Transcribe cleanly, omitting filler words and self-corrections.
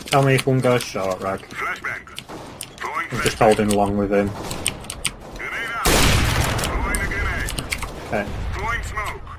Tell me if one goes short, Rag. Flashbang. I'm just holding along with him. Grenade out. Throwing a grenade. Okay. Throwing smoke.